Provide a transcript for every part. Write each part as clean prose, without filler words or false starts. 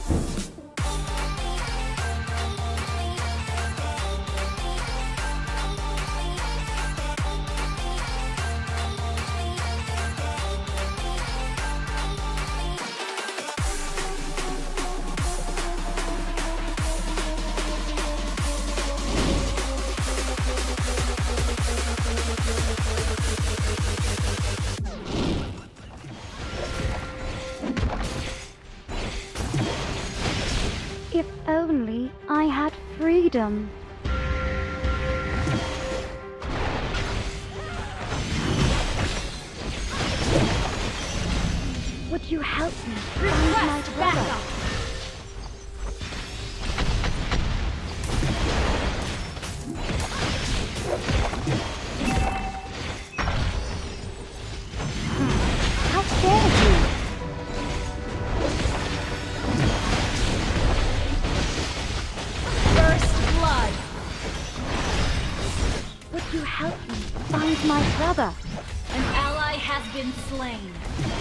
If only I had freedom. Would you help me find my brother? How dare you! Would you help me find my brother? An ally has been slain.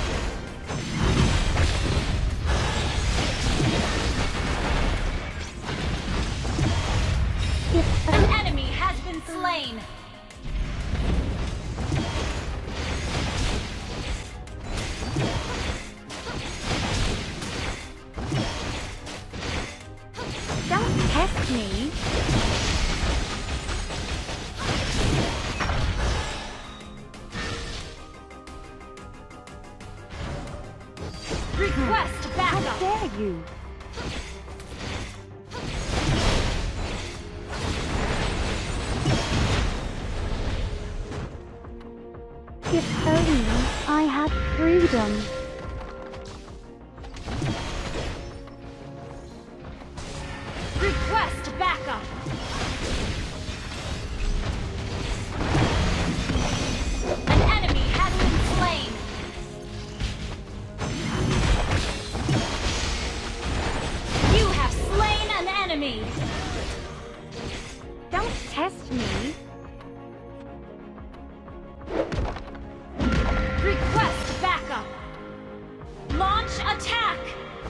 An enemy has been slain. Don't test me. Request backup. How dare you? If only I had freedom. Request backup. An enemy has been slain. You have slain an enemy. Don't test me. Request backup. Launch attack.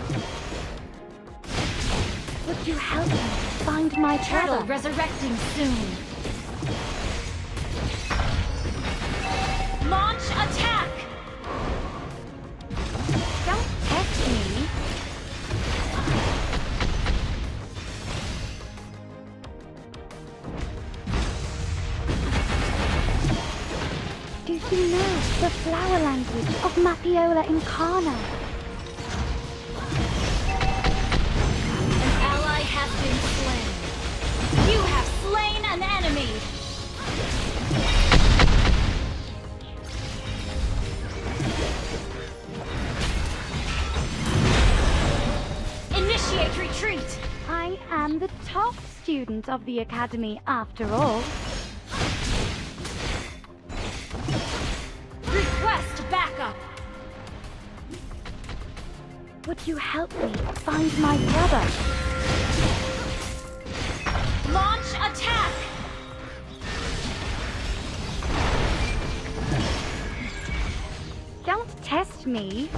Would you help me find my Turtle brother? resurrecting soon. Launch attack. Don't test me. Do you know the flower language of Mapiola Incarna? An ally has been slain. You have slain an enemy. Initiate retreat. I am the top student of the Academy after all. Request backup. Would you help me find my brother? Launch attack. Don't test me.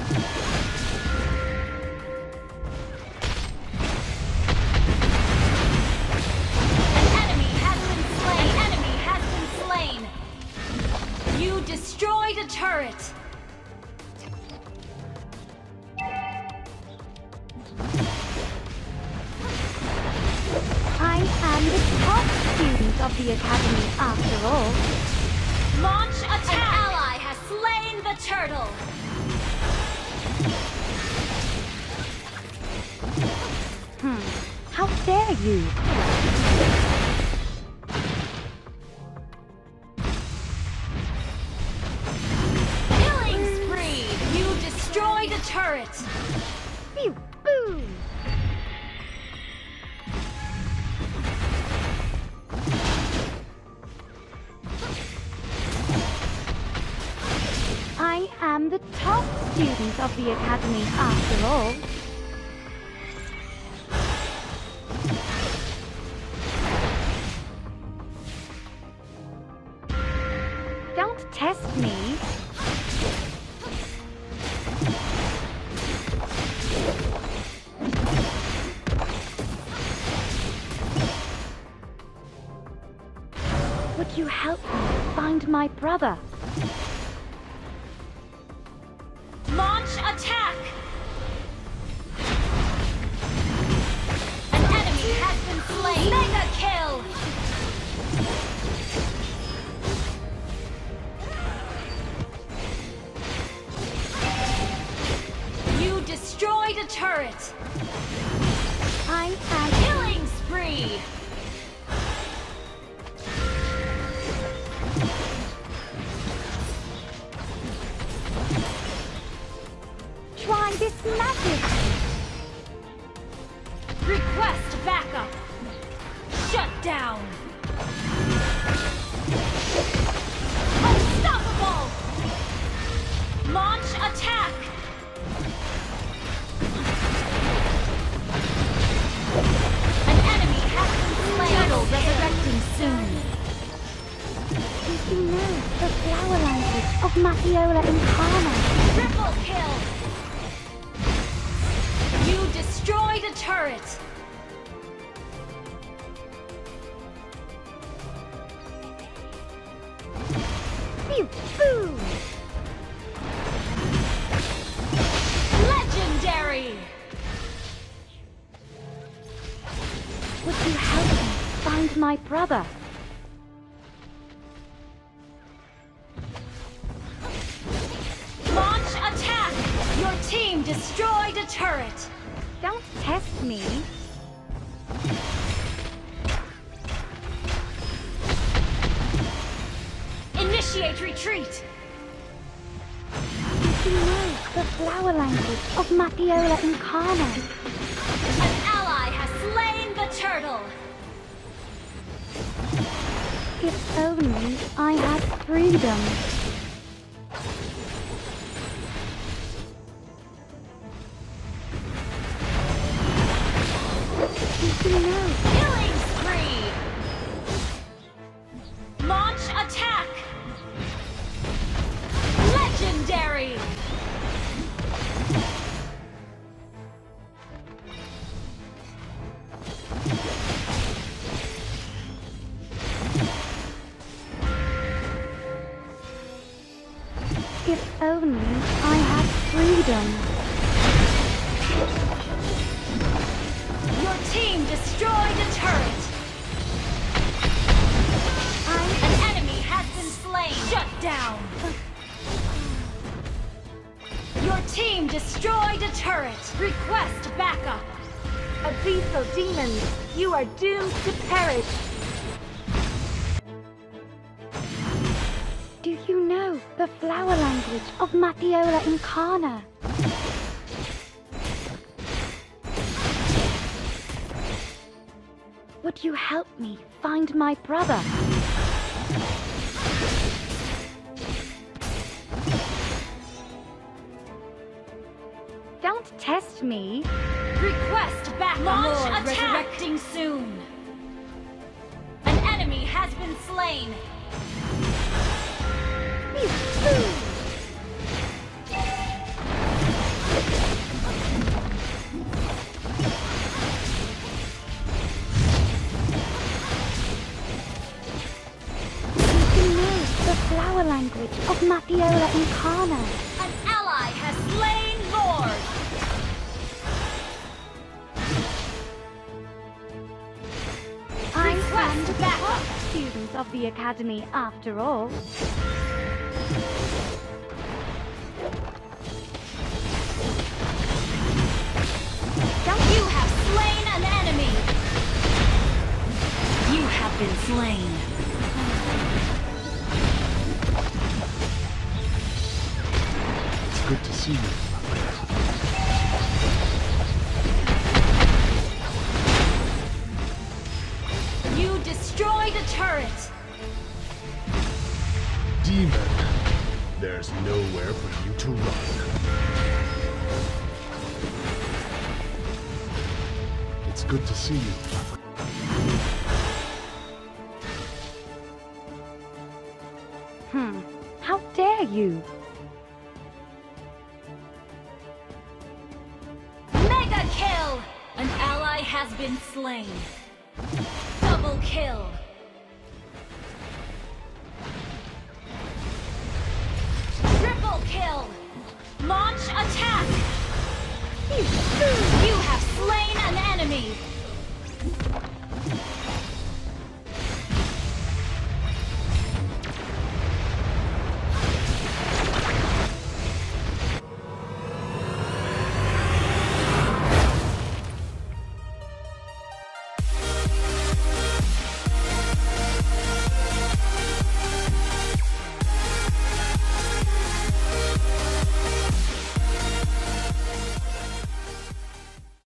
You destroyed a turret! I am the top student of the Academy after all. Launch attack! An ally has slain the turtle! How dare you! Destroyed a turret! Pew! Boo! I am the top student of the Academy after all. Don't test me. you help me find my brother? Launch attack! An enemy has been slain! Mega kill! You destroyed a turret! I am Killing spree! trying this magic. Request backup! Shut down! Unstoppable! Launch attack! An enemy has been slain! Turtle resurrecting soon! Did you know the flower language of Matiola Incarna? Triple kill! You destroyed a turret! Pew, boo! Legendary! Would you help me find my brother? Launch attack! Your team destroyed a turret! Don't test me. Initiate retreat! Did you know the flower language of Matiola Incarna? An ally has slain the turtle! If only I had freedom. Did you know? Killing spree! Launch attack! Legendary! If only I had freedom. Your team destroyed a turret! An enemy has been slain! Shut down! Your team destroyed a turret! Request backup! Abyssal demons, you are doomed to perish. Do you know the flower language of Matiola Incarna? Would you help me find my brother? Don't test me. Request backup! Launch attack! Resurrecting soon! An enemy has been slain! The flower language of Matiola Incarna. An ally has slain Lord! Request backup! Students of the Academy after all. You have slain an enemy! You have been slain. It's good to see you. You destroyed a turret! Demon, there's nowhere for you to run. It's good to see you. How dare you? Mega kill! An ally has been slain. Double kill! You have slain an enemy!